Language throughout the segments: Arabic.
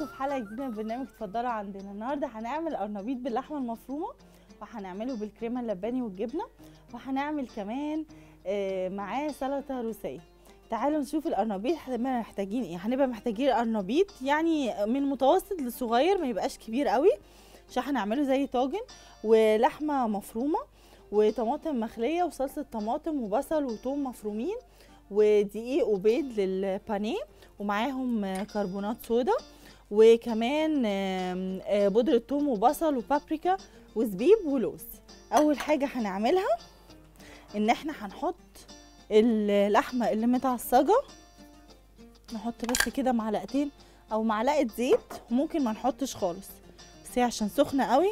بيكم في حلقه جديده من برنامج اتفضلوا عندنا. النهارده هنعمل قرنبيط باللحمه المفرومه، وهنعمله بالكريمه اللباني والجبنه، وهنعمل كمان معاه سلطه روسيه. تعالوا نشوف القرنبيط هنبقى محتاجين ايه. هنبقى محتاجين قرنبيط يعني من متوسط لصغير، ما يبقاش كبير قوي عشان هنعمله زي طاجن، ولحمه مفرومه، وطماطم مخليه، وصلصه طماطم، وبصل وثوم مفرومين، ودقيق وبيض للبانيه، ومعاهم كربونات صودا، وكمان بودرة ثوم وبصل وبابريكا وزبيب ولوز. اول حاجة هنعملها ان احنا هنحط اللحمة اللي متعصجة، نحط بس كده معلقتين او معلقة زيت، وممكن ما نحطش خالص بس هي عشان سخنة قوي.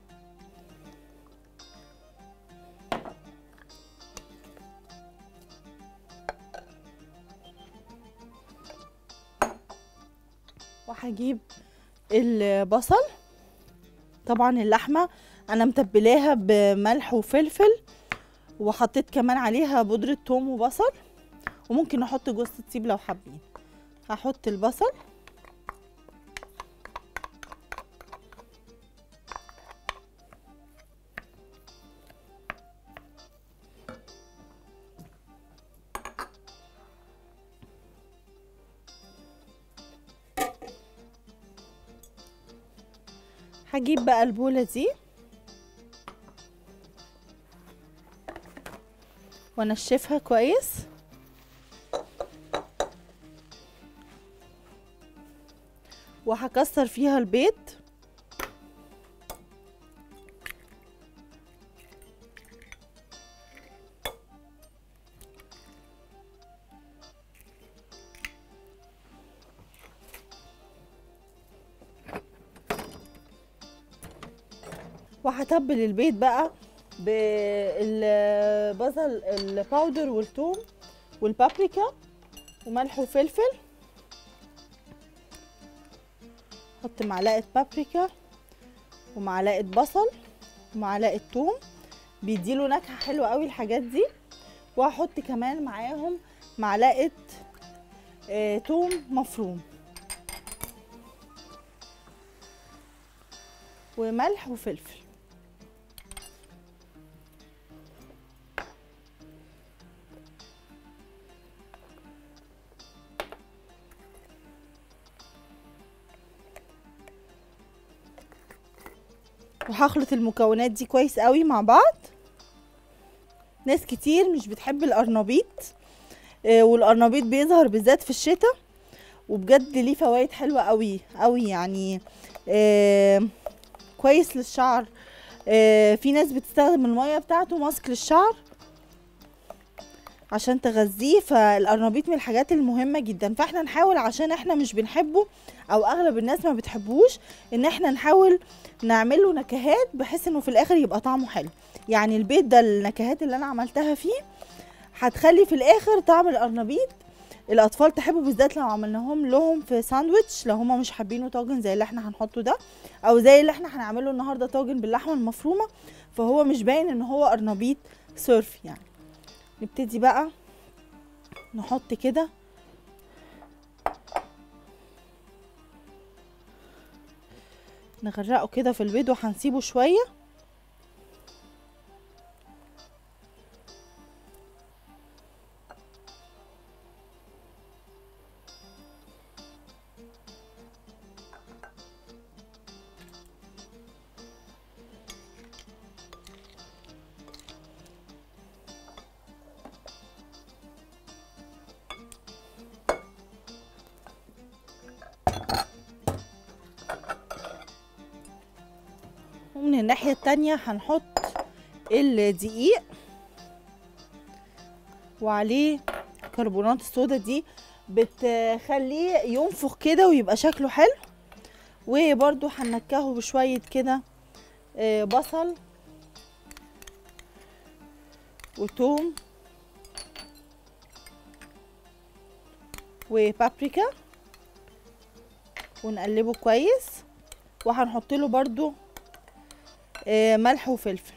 وهجيب البصل. طبعا اللحمه انا متبلاها بملح وفلفل، وحطيت كمان عليها بودره ثوم وبصل، وممكن نحط جوز الطيب لو حابين. هحط البصل هجيب بقى البولة دي وانشفها كويس، وهكسر فيها البيض، وهتبل البيض بقى بالبصل الباودر والثوم والبابريكا وملح وفلفل. احط معلقه بابريكا ومعلقه بصل ومعلقه ثوم، بيديله نكهه حلوه قوي الحاجات دي. وهحط كمان معاهم معلقه ثوم مفروم وملح وفلفل. وهخلط المكونات دي كويس قوي مع بعض. ناس كتير مش بتحب القرنبيط، والقرنبيط بيظهر بالذات في الشتاء، وبجد ليه فوائد حلوه قوي قوي يعني. كويس للشعر. في ناس بتستخدم الميه بتاعته ماسك للشعر عشان تغذيه، فالقرنبيط من الحاجات المهمه جدا. فاحنا نحاول، عشان احنا مش بنحبه او اغلب الناس ما بتحبوش، ان احنا نحاول نعمله نكهات بحيث انه في الاخر يبقى طعمه حلو. يعني البيض ده النكهات اللي انا عملتها فيه هتخلي في الاخر طعم القرنبيط الاطفال تحبه، بالذات لو عملناهم لهم في ساندويتش، لو هما مش حابينه طاجن زي اللي احنا هنحطه ده، او زي اللي احنا هنعمله النهارده طاجن باللحمه المفرومه، فهو مش باين ان هو قرنبيط صرف يعني. نبتدي بقى نحط كده نغرقه كده في البيض، وهنسيبه شويه. ومن الناحية التانية هنحط الدقيق وعليه كربونات الصودا، دي بتخليه ينفخ كده ويبقى شكله حلو. وبرده هننكهه بشوية كده بصل وثوم وبابريكا، ونقلبه كويس، وهنحط له برده ملح وفلفل.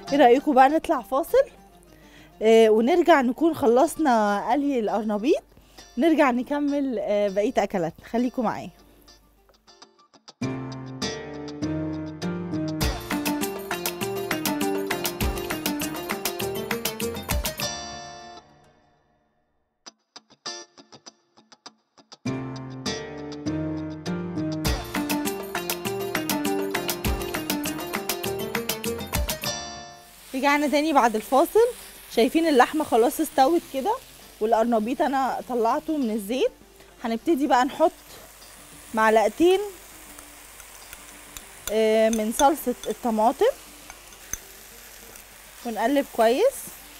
ايه رايكم بقى نطلع فاصل ونرجع نكون خلصنا قلي القرنبيط، نرجع نكمل بقيه اكلاتنا. خليكم معايا. رجعنا تاني بعد الفاصل. شايفين اللحمه خلاص استوت كده، والقرنبيط انا طلعته من الزيت. هنبتدي بقى نحط معلقتين من صلصه الطماطم ونقلب كويس.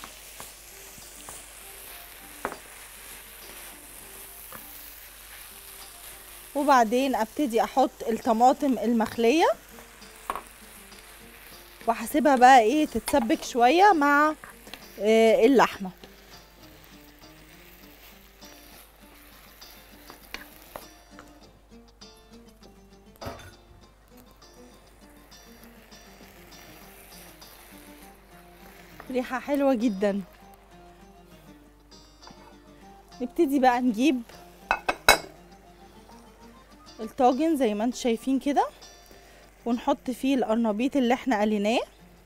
وبعدين ابتدي احط الطماطم المخليه وهسيبها بقى ايه تتسبك شويه مع اللحمه. ريحه حلوه جدا. نبتدي بقى نجيب الطاجن زي ما انتم شايفين كده، ونحط فيه القرنبيط اللي احنا قليناه.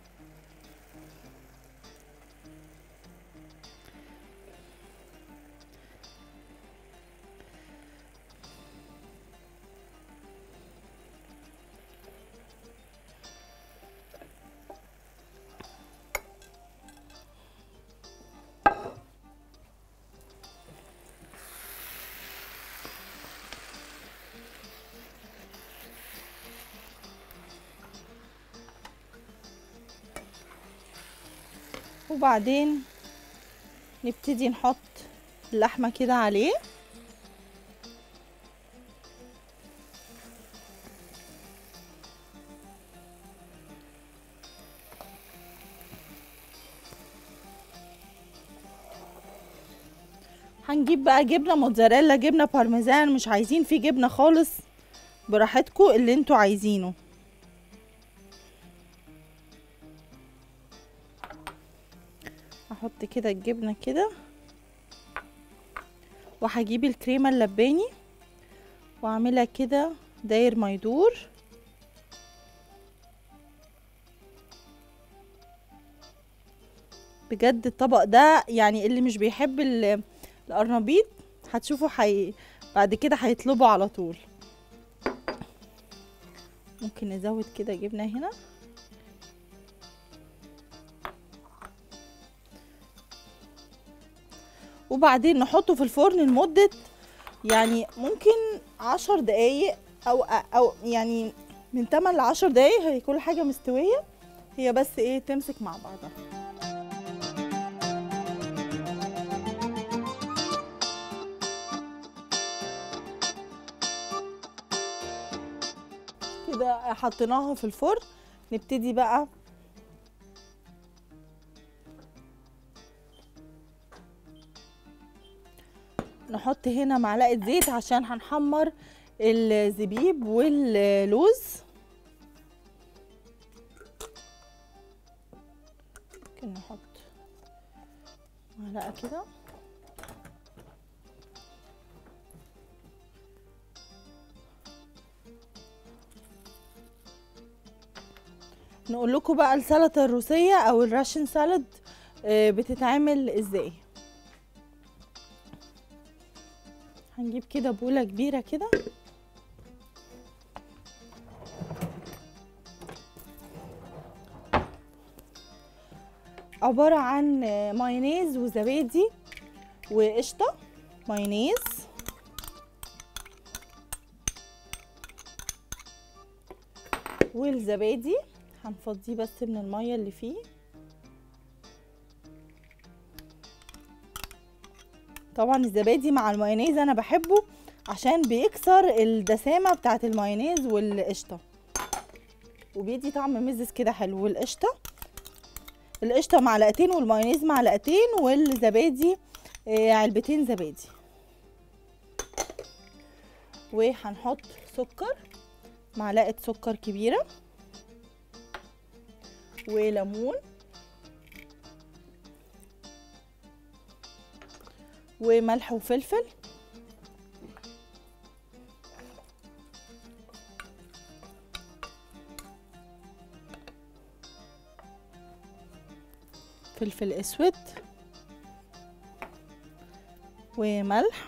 وبعدين نبتدي نحط اللحمة كده عليه. هنجيب بقى جبنة موتزاريلا، جبنة بارميزان، مش عايزين فيه جبنة خالص، براحتكم اللي انتوا عايزينه. هحط كده الجبنة كده، وهجيب الكريمة اللباني واعملها كده داير ما يدور. بجد الطبق ده يعني اللي مش بيحب القرنبيط هتشوفوا بعد كده هيطلبوا على طول. ممكن نزود كده جبنة هنا. وبعدين نحطه في الفرن لمدة يعني ممكن 10 دقايق او يعني من 8 ل10 دقايق، هي كل حاجة مستوية، هي بس ايه تمسك مع بعضها. كده حطيناها في الفرن. نبتدي بقى نحط هنا معلقة زيت عشان هنحمر الزبيب واللوز. ممكن نحط معلقة كده. نقول لكم بقى السلطة الروسية او الراشن سالاد بتتعمل ازاي. هنجيب كده بولة كبيرة كده، عبارة عن مايونيز وزبادي وقشطة. مايونيز والزبادي هنفضيه بس من المية اللي فيه. طبعا الزبادي مع المايونيز انا بحبه عشان بيكسر الدسامة بتاعة المايونيز والقشطة وبيدي طعم مزز كده حلو. القشطة معلقتين والمايونيز معلقتين والزبادي علبتين زبادي. وهنحط سكر، معلقة سكر كبيرة، وليمون وملح وفلفل. فلفل اسود وملح.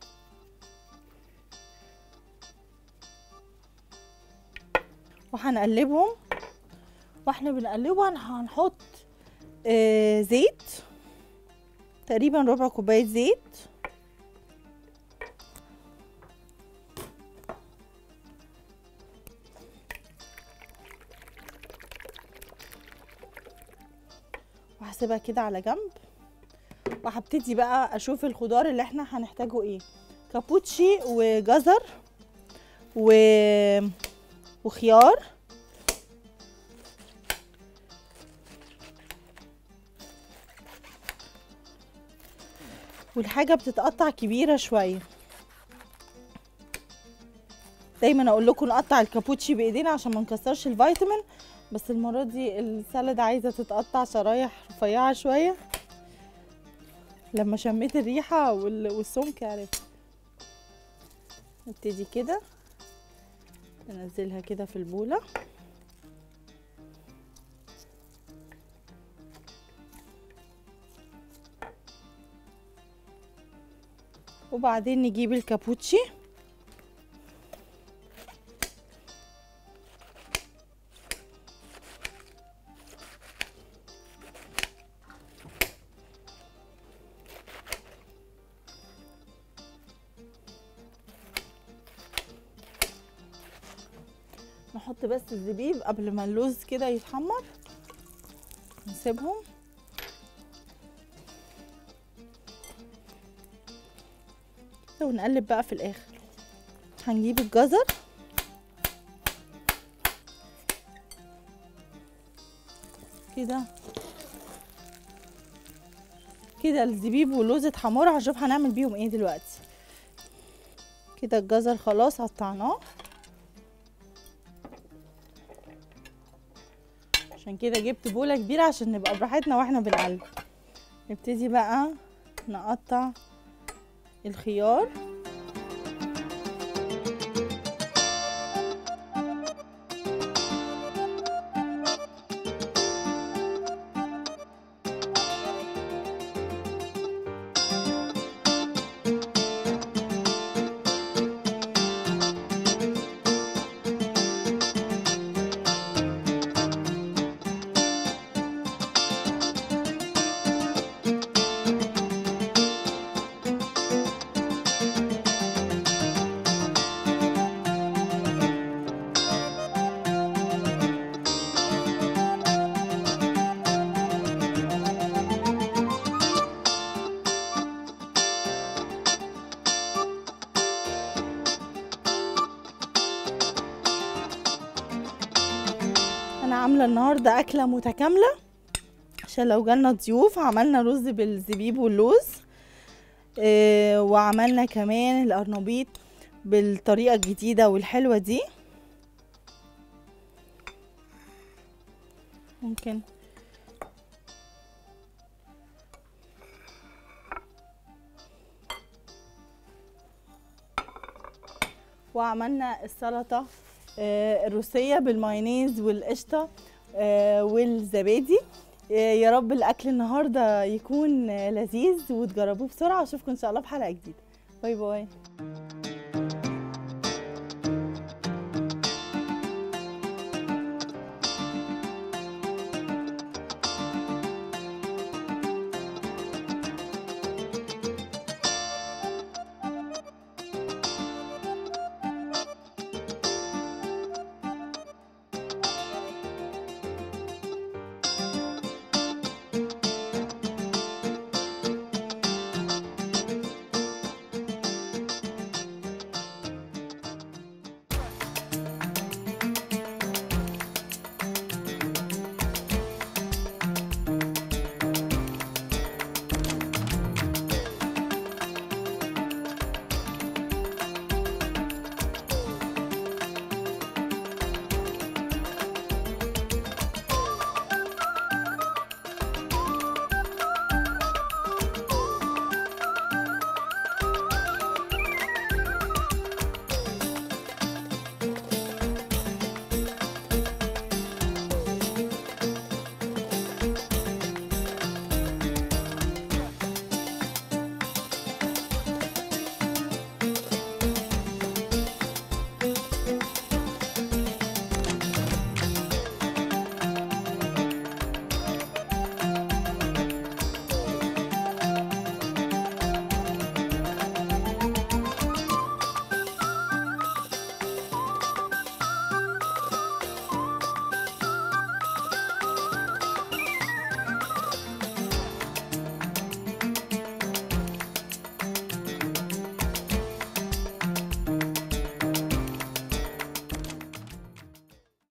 وهنقلبهم. واحنا بنقلبهم هنحط زيت، تقريبا ربع كوباية زيت. وهسيبها كده على جنب. وهبتدي بقى اشوف الخضار اللي احنا هنحتاجه ايه. كابوتشي وجزر وخيار والحاجة بتتقطع كبيرة شوية. دايما اقول لكم نقطع الكابوتشي بايدينا عشان ما نكسرش الفيتامين، بس المرة دي السلد عايزة تتقطع شرايح رفيعة شوية. لما شميت الريحة والسمك عرفت. نبتدي كده ننزلها كده في البولة. وبعدين نجيب الكابوتشي نحط بس الزبيب قبل ما اللوز كده يتحمر. نسيبهم. ونقلب بقى في الاخر. هنجيب الجزر كده كده. الزبيب واللوز اتحمروا. هنشوف هنعمل بيهم ايه دلوقتي. كده الجزر خلاص قطعناه، عشان كده جبت بولة كبيرة عشان نبقى براحتنا واحنا بنقلب. نبتدي بقى نقطع الخيار. انا عامله النهارده اكله متكامله عشان لو جالنا ضيوف. عملنا رز بالزبيب واللوز، وعملنا كمان القرنبيط بالطريقه الجديده والحلوه دي. ممكن وعملنا السلطه الروسيه بالمايونيز والقشطه والزبادي. يا رب الاكل النهارده يكون لذيذ وتجربوه بسرعه. اشوفكم ان شاء الله في حلقه جديده. باي باي.